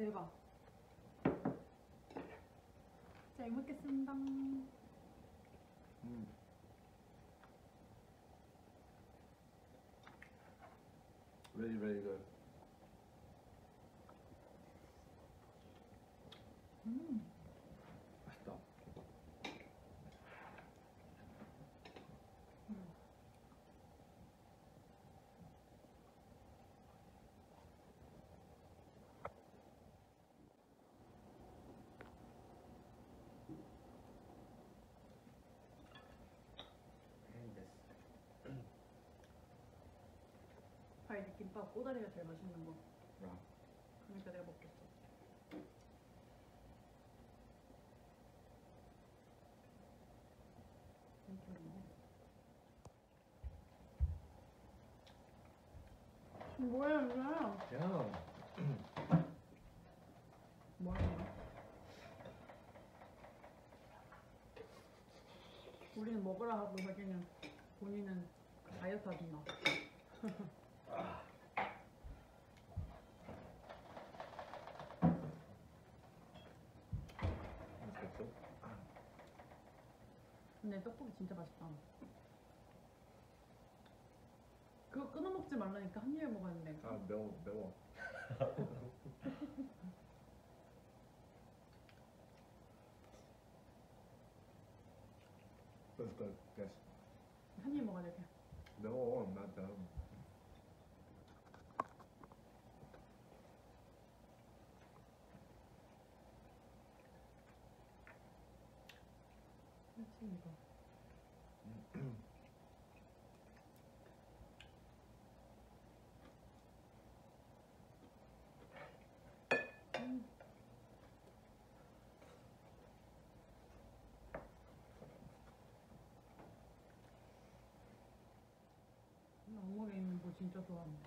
대박. 잘 먹겠습니다. Really, really good. 맛있다. 과일 김밥 꼬다리가 제일 맛있는 거. 야. 그러니까 내가 먹겠어. 뭐야 이거? 야. 뭐 하는 거야? 우리는 먹으라 하고 자기는 본인은 다이어트 하잖아. 맛있겠어? 근데 떡볶이 진짜 맛있다. 그거 끊어 먹지 말라니까 한 입에 먹었는데. 아, 매워, 매워. That's good. Yes. 한 입 먹어야 돼. No, I'm not done. 그렇지 이거. 나물에 있는 거 진짜 좋아합니다.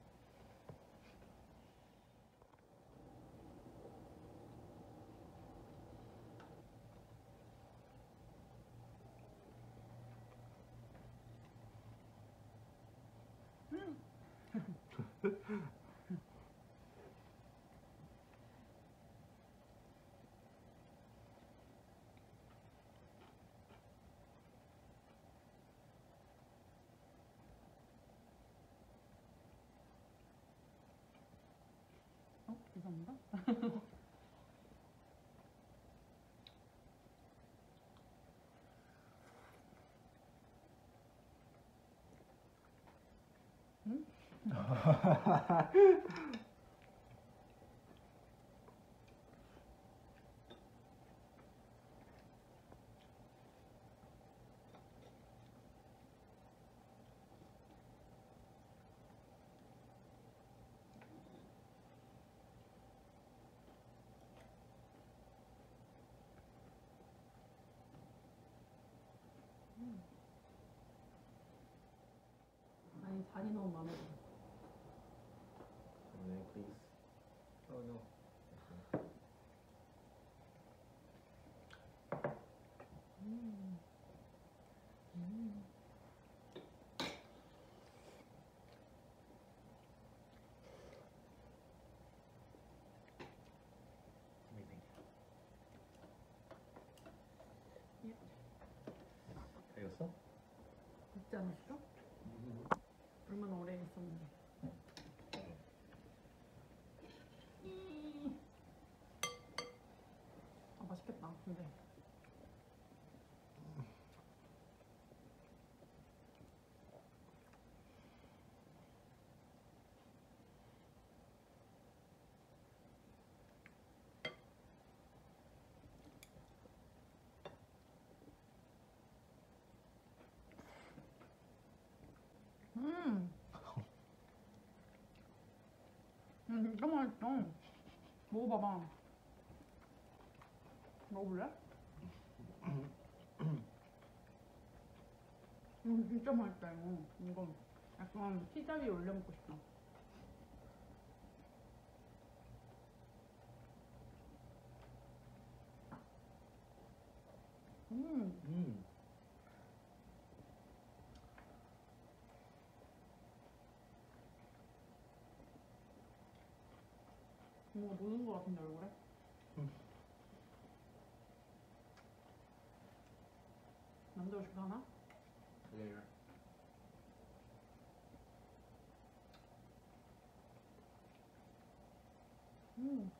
죄송합니다. 응? 아니 잔이 너무 마음에 들어. 네, please. Oh no. Amazing. 예. 다 익었어? 있지 않았어? 얼마나 오래 있었는데. 아 맛있겠다. 근데 진짜 맛있어. 먹어봐봐. 먹어볼래? 진짜 맛있다 이거. 이거 약간 피자 위에 올려 먹고 싶다. 뭔가 노는 거 같은데 얼굴에? 남자가 좋게 하나? Later. 음.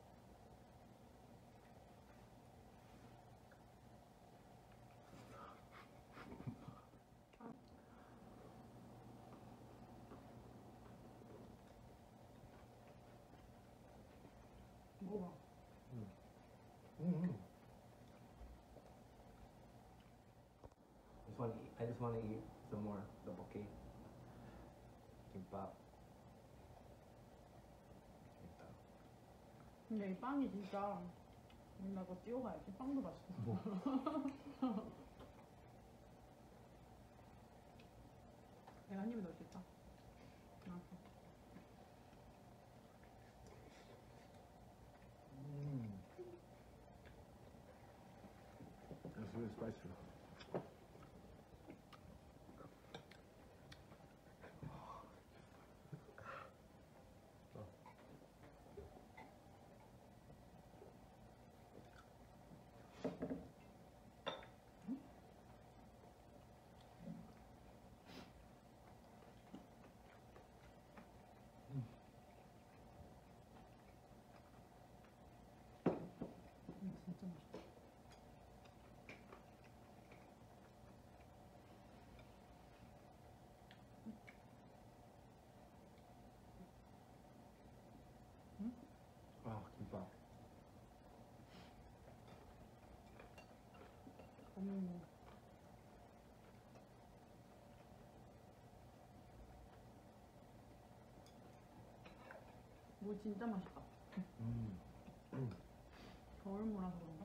먹어봐. I just want to eat some more tteokbokki. 김밥. 근데 이 빵이 진짜 나 이거 찍어가야지. 빵도 맛있어. 내가 한 입에 넣을 수 있다. 알았어. It's really spicy. 진짜 맛있다. 아, 김밥. 음. 무 진짜 맛있다. 겨울무라서 그런가?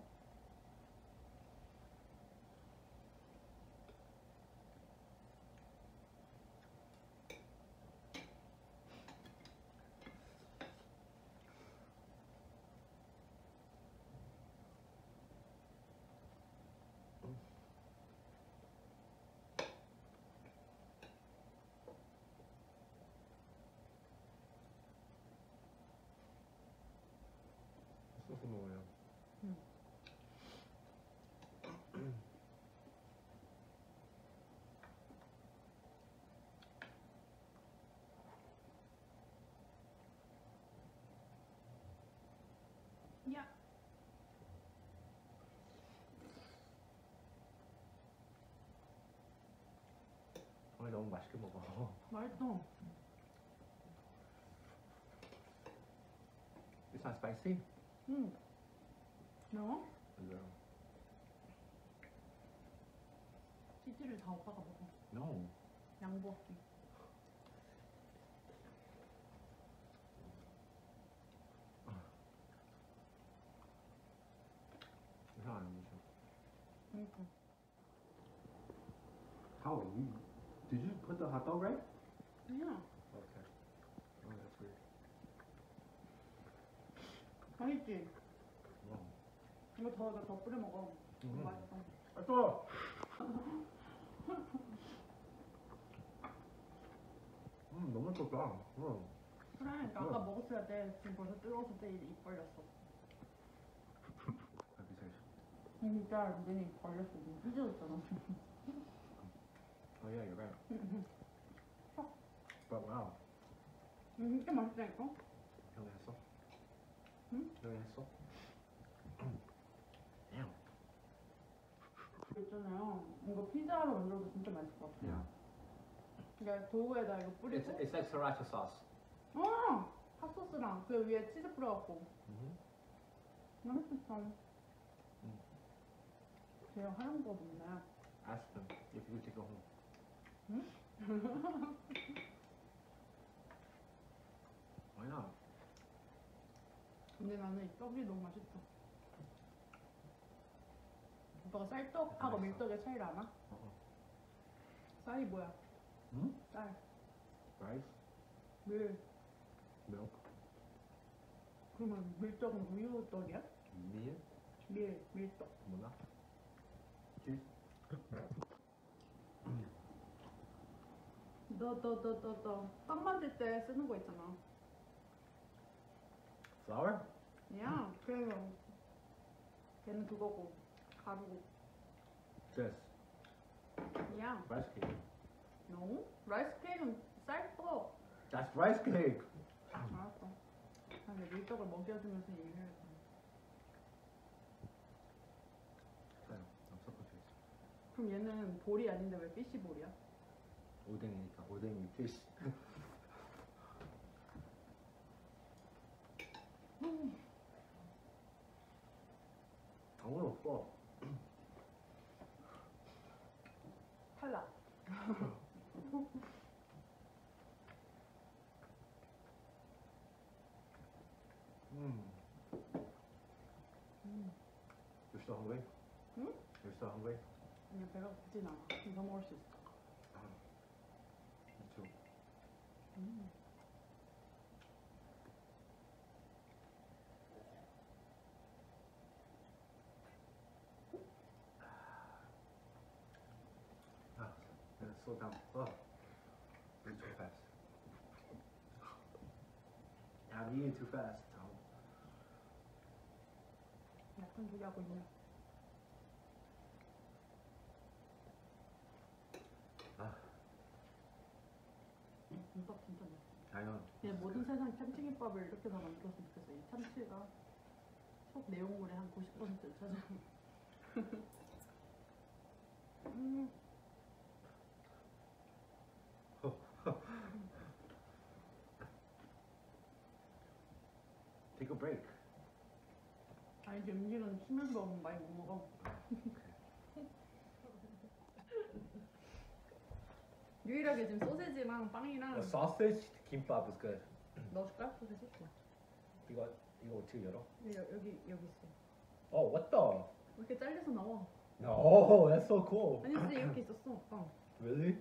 소스 먹어요. 응. 야. 너무 맛있게 먹어. 맛있어. It's not spicy? 응. 매워? 맞아요. 치즈를 다 오빠가 먹어. No. 양보할게. 이상 안 드셔. 그러니까. How? Did you put the hot dog right? 그냥 Okay. Oh, that's weird. 맛있지? Wow. 이거 더 뿌려 먹어. 맛있어. 아, 또! 너무 떴다. 그래, 아까 먹었어야 돼. 지금 벌써 뜨거워서 때 입 벌렸어. 진짜 니네 입 벌렸어. 지금 찢어졌잖아. Oh yeah, you're right. But wow. 진짜 맛있다니까? 형이 했어? 응? 형이 했어? Damn. 있잖아요. 이거 피자로 만들어도 진짜 맛있을 것 같아. Yeah. 그러니까 도우에다 이거 뿌리고. It's like sriracha sauce. 핫소스랑 그 위에 치즈 뿌려갖고. 맛있겠다. 제가 하는 거 없네. Ask them if you take it home. 응? Why not? 근데 나는 이 떡이 너무 맛있어. 오빠가 쌀떡하고 밀떡의 차이를 아나? 쌀이 뭐야? 응? 쌀, Rice? 밀. Milk? 그러면 밀떡은 우유떡이야? Meal? 밀떡. 몰라? Cheese? 너. 떡 만들 때 쓰는 거 있잖아. Flour? 야, 그래요. 걔는 그거고 가루고. Just 야, rice cake. no? 라이스 케이크는 쌀떡. That's rice cake. 알았어. 근데 밀떡을 먹여주면서 얘기해야겠다. I'm so confused. 그럼 얘는 볼이 아닌데 왜 피시 볼이야? 오뎅이니까 오뎅이 fish. 아무도 없어. 탈락. You're still hungry? 응? You're still hungry? 아니야, 배가 고프진 않아. 더 먹을 수 있어. Me too. Slow down. Oh, you're too fast. I'm eating too fast. 약간 소리 하고 있냐? 김밥 진짜 맛있어. I know. 그냥 모든 세상 참치김밥을 이렇게 다 만들었으면 좋겠어. 이 참치가 속 내용물의 한 90%를 차지하고. Take a break. 아니 이제 음식은 쉬면서 먹으면 많이 못 먹어. 유일하게 지금 소세지랑 빵이랑 The sausage kimbap is good. 넣어줄까? 소세지? 이거 어떻게 열어? 여기 있어. Oh, what the? 이렇게 잘려서 나와. No, that's so cool. 아니 진짜 이렇게 있었어. 빵. Really?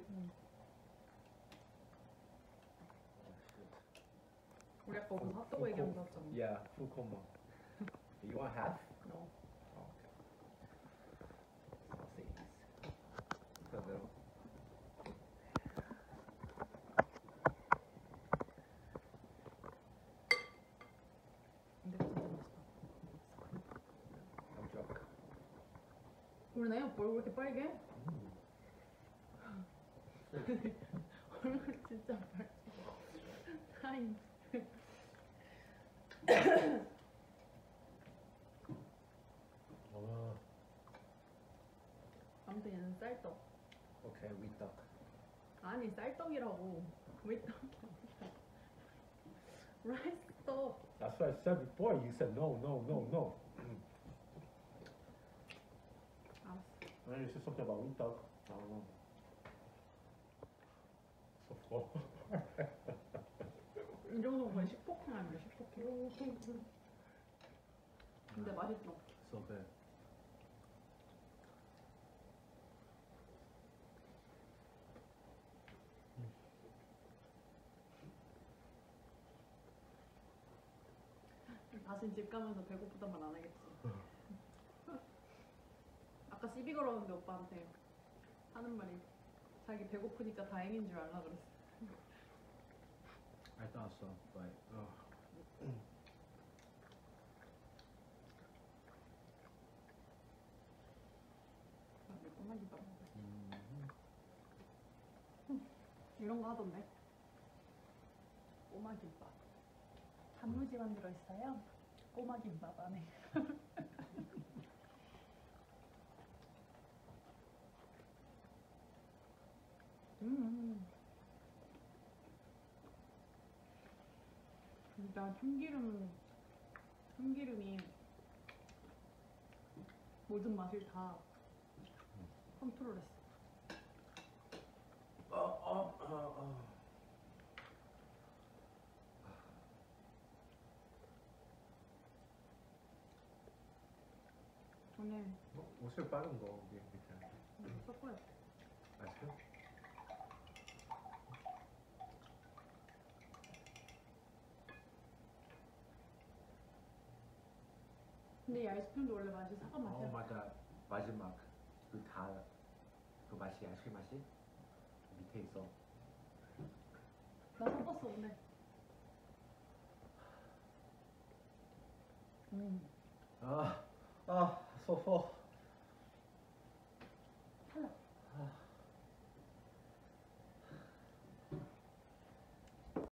우리 아까 무슨 핫도그 얘기한 거 같잖아. Yeah, full combo. You want half? No. Oh, okay. Sausages. A little. 근데 진짜 맛있다. I'm drunk. 그러네? 오빠 얼굴 이렇게 빨개? 얼굴 진짜 빨개. 타임. Oh, 아무튼 얘는 쌀떡. okay, we talk. 아니 쌀떡이라고. 왜 떡이야? 라이스 떡. That's what I said before. You said no. 알았어. And you said something about we talk. I don't know. So full. 이 정도면 거의 식폭행 아니야 식폭행. 근데 맛있어. So good. 다시 집 가면서 배고프단 말 안 하겠지. 아까 시비 걸었는데 오빠한테 하는 말이 자기 배고프니까 다행인 줄 알라 그랬어. I thought so, but 꼬마 김밥 먹어. 이런 거 하던데. 꼬마 김밥. 단무지만 들어있어요. 꼬마 김밥 안에. 진짜 참기름이 모든 맛을 다 컨트롤했어. 전에 옷을 빠른 거 이게 밑에. 섞어야 돼. 맛있어? 근데 이 아이스크림도 원래 맛이 사과 맛이야. 맞아. 마지막 그 맛이 아이스크림 맛이 밑에 있어. 나 섞었어 근데. 음. 아, 소포.